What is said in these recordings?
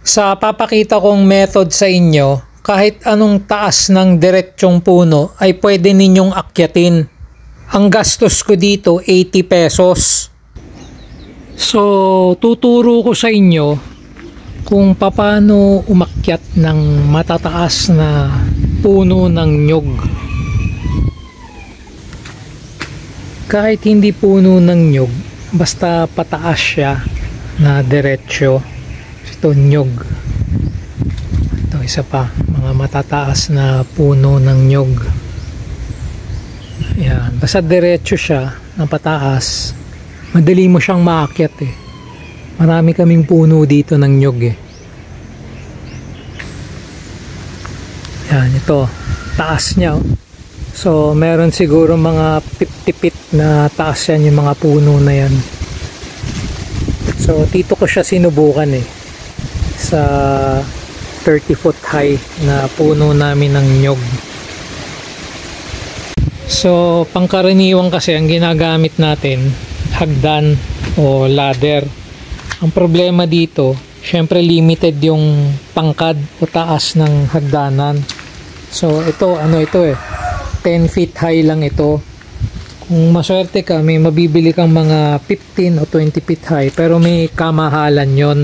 Sa papakita kong method sa inyo, kahit anong taas ng diretsyong puno ay pwede ninyong akyatin. Ang gastos ko dito 80 pesos. So, tuturo ko sa inyo kung paano umakyat ng matataas na puno ng nyog. Kahit hindi puno ng nyog, basta pataas siya na diretsyo. Ito nyog. Ito isa pa, mga matataas na puno ng nyog. Ayan, basta diretsyo siya na pataas, madali mo siyang maakyat eh. Marami kaming puno dito ng nyog eh. Ayan, ito, taas niya oh. So meron siguro mga 50 feet na taas yan, yung mga puno na yan. So dito ko siya sinubukan eh, sa 30 foot high na puno namin ng nyog. So pangkaraniwan kasi ang ginagamit natin hagdan o ladder. Ang problema dito, syempre limited yung pangkad o taas ng hagdanan. So ito, ano ito eh, 10 feet high lang ito. Kung maswerte ka, may mabibili kang mga 15 o 20 feet high, pero may kamahalan yon.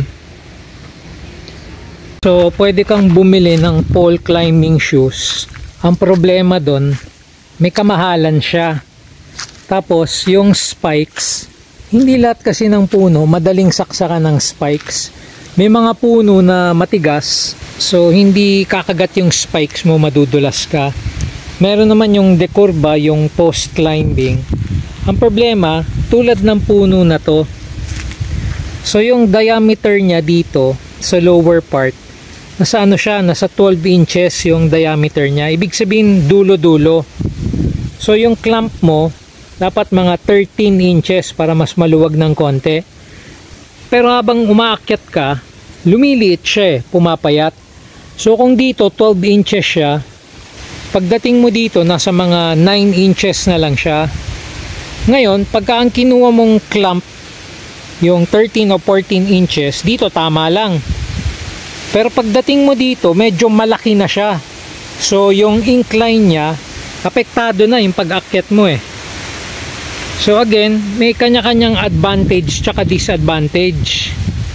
So pwede kang bumili ng pole climbing shoes. Ang problema doon, may kamahalan siya. Tapos yung spikes, hindi lahat kasi ng puno madaling saksakan ng spikes. May mga puno na matigas, so hindi kakagat yung spikes mo, madudulas ka. Meron naman yung dekurba, yung post climbing. Ang problema, tulad ng puno na to, so yung diameter niya dito sa lower part, nasa ano siya, nasa 12 inches yung diameter niya. Ibig sabihin dulo-dulo. So yung clamp mo dapat mga 13 inches para mas maluwag ng konti. Pero habang umaakyat ka, lumiliit siya eh, pumapayat. So kung dito 12 inches siya, pagdating mo dito nasa mga 9 inches na lang siya. Ngayon, pagka ang kinuha mong clamp, yung 13 o 14 inches, dito tama lang. Pero pagdating mo dito, medyo malaki na siya. So yung incline niya, apektado na yung pag-akyat mo eh. So again, may kanya-kanyang advantage tsaka disadvantage.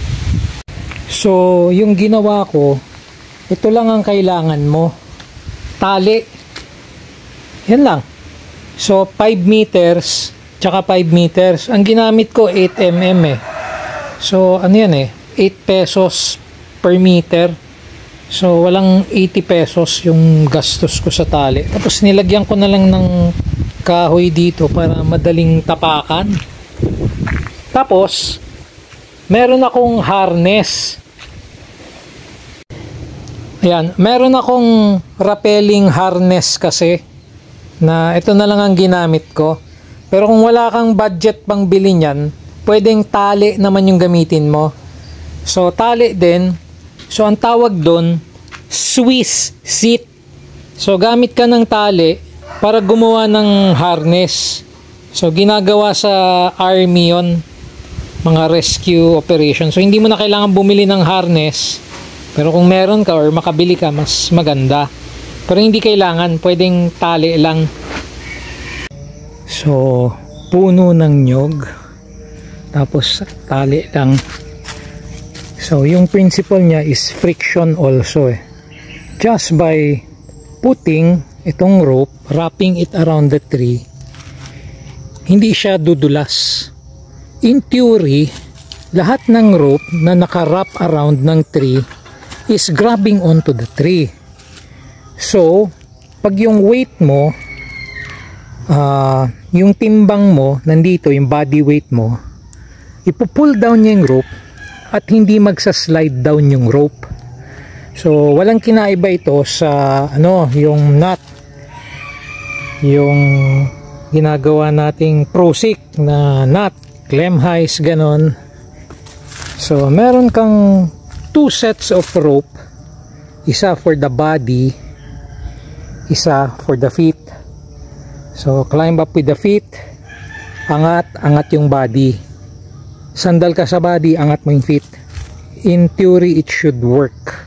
So yung ginawa ko, ito lang ang kailangan mo. Tali. Yan lang. So 5 meters tsaka 5 meters. Ang ginamit ko 8 mm eh. So ano yan eh, 8 pesos per meter. So walang 80 pesos yung gastos ko sa tali. Tapos nilagyan ko na lang ng kahoy dito para madaling tapakan. Tapos meron akong harness. Ayan, meron akong rappelling harness kasi na ito na lang ang ginamit ko. Pero kung wala kang budget pang bili niyan, pwedeng tali naman yung gamitin mo. So tali din. So ang tawag doon, Swiss seat. So gamit ka ng tali para gumawa ng harness. So ginagawa sa army yon, mga rescue operation. So hindi mo na kailangan bumili ng harness. Pero kung meron ka or makabili ka, mas maganda. Pero hindi kailangan, pwedeng tali lang. So puno ng nyog, tapos tali lang. So yung principle niya is friction also eh. Just by putting itong rope, wrapping it around the tree, hindi siya dudulas. In theory, lahat ng rope na naka-wrap around ng tree is grabbing onto the tree. So pag yung weight mo, yung timbang mo nandito, yung body weight mo, ipupull down niya yung rope at hindi magsa-slide down yung rope. So walang kinaiba ito sa ano, yung nut, yung ginagawa nating prosik na nut, clem highs, ganon. So meron kang 2 sets of rope, isa for the body, isa for the feet. So climb up with the feet, angat yung body. Sandal ka sa body, angat mo yung feet. in theory it should work.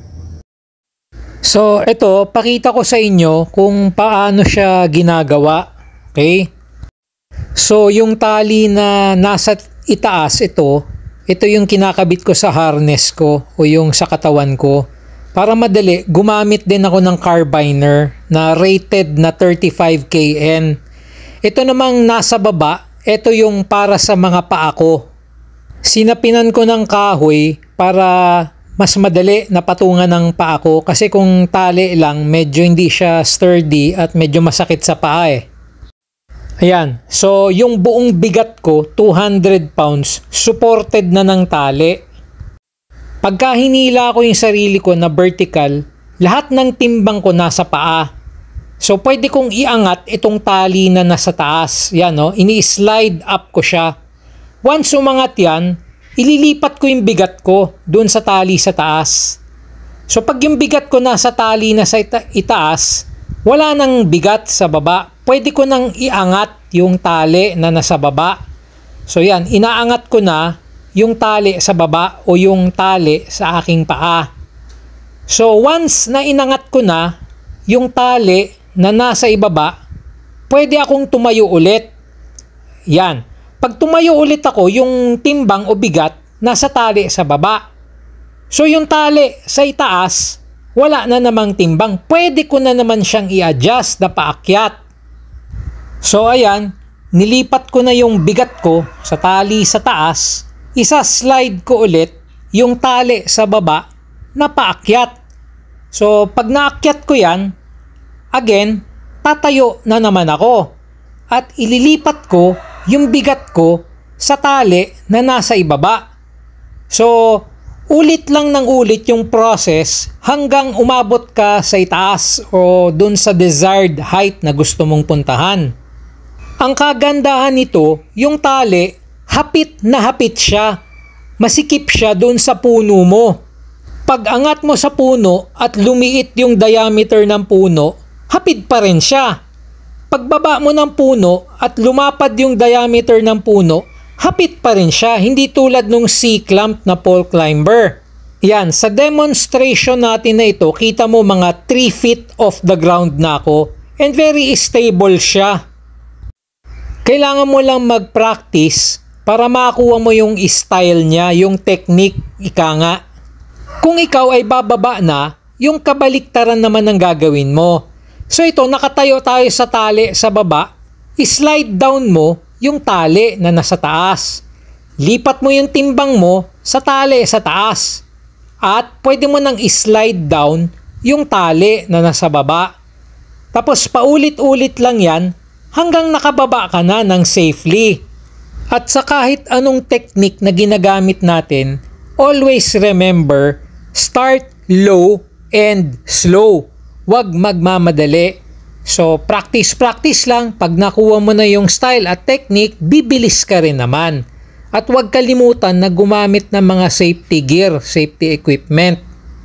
So ito, pakita ko sa inyo kung paano siya ginagawa. Okay? So yung tali na nasa itaas, ito yung kinakabit ko sa harness ko o yung sa katawan ko. Para madali, gumamit din ako ng carbiner na rated na 35 kN. Ito namang nasa baba, ito yung para sa mga paa ko. Sinapinan ko ng kahoy para mas madali na patungan ng paa ko kasi kung tali lang, medyo hindi siya sturdy at medyo masakit sa paa eh. Ayan, so yung buong bigat ko, 200 pounds, supported na ng tali. Pagka hinila ko yung sarili ko na vertical, lahat ng timbang ko nasa paa. So pwede kong iangat itong tali na nasa taas. Yan no, ini-slide up ko siya. Once umangat yan, ililipat ko yung bigat ko dun sa tali sa taas. So pag yung bigat ko nasa tali na sa itaas, wala nang bigat sa baba. Pwede ko nang iangat yung tali na nasa baba. So yan, inaangat ko na yung tali sa baba o yung tali sa aking paa. So once na inangat ko na yung tali na nasa ibaba, pwede akong tumayo ulit. Yan. Pag tumayo ulit ako, yung timbang o bigat nasa tali sa baba. So yung tali sa itaas, wala na namang timbang. Pwede ko na naman siyang i-adjust na paakyat. So ayan, nilipat ko na yung bigat ko sa tali sa taas, isa-slide ko ulit yung tali sa baba na paakyat. So pag naakyat ko yan, again, tatayo na naman ako at ililipat ko yung bigat ko sa tali na nasa ibaba. So, ulit lang ng ulit yung process hanggang umabot ka sa itaas o dun sa desired height na gusto mong puntahan. Ang kagandahan nito, yung tali, hapit na hapit siya. Masikip siya dun sa puno mo. Pag angat mo sa puno at lumiit yung diameter ng puno, hapit pa rin siya. Pagbaba mo ng puno at lumapad yung diameter ng puno, hapit pa rin siya. Hindi tulad nung C-clamp na pole climber. Yan, sa demonstration natin na ito, kita mo mga 3 feet off the ground na ako and very stable siya. Kailangan mo lang mag-practice para makakuha mo yung style niya, yung technique, ika nga. Kung ikaw ay bababa na, yung kabaliktaran naman ang gagawin mo. So ito, nakatayo tayo sa tali sa baba, slide down mo yung tali na nasa taas. Lipat mo yung timbang mo sa tali sa taas. At pwede mo nang slide down yung tali na nasa baba. Tapos paulit-ulit lang yan hanggang nakababa ka na ng safely. At sa kahit anong technique na ginagamit natin, always remember, start low and slow. Huwag magmamadali. So, practice lang. Pag nakuha mo na yung style at technique, bibilis ka rin naman. At huwag kalimutan na gumamit ng mga safety gear, safety equipment.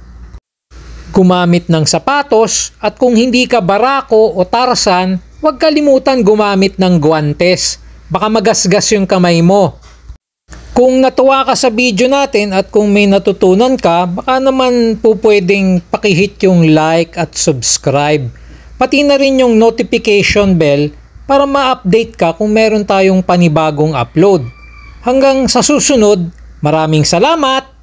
Gumamit ng sapatos at kung hindi ka barako o Tarzan, huwag kalimutan gumamit ng guwantes. Baka magasgas yung kamay mo. Kung natuwa ka sa video natin at kung may natutunan ka, baka naman po pwedeng pakihit yung like at subscribe. Pati na rin yung notification bell para ma-update ka kung meron tayong panibagong upload. Hanggang sa susunod, maraming salamat!